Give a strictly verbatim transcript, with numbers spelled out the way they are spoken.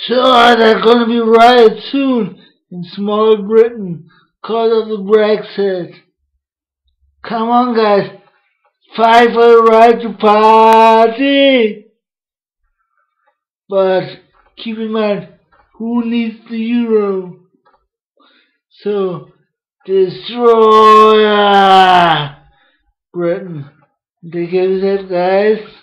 So there's gonna be riots soon in small Britain because of the Brexit. Come on, guys, fight for the right to party. But keep in mind, who needs the euro? So destroy Britain. Take care of yourself, guys.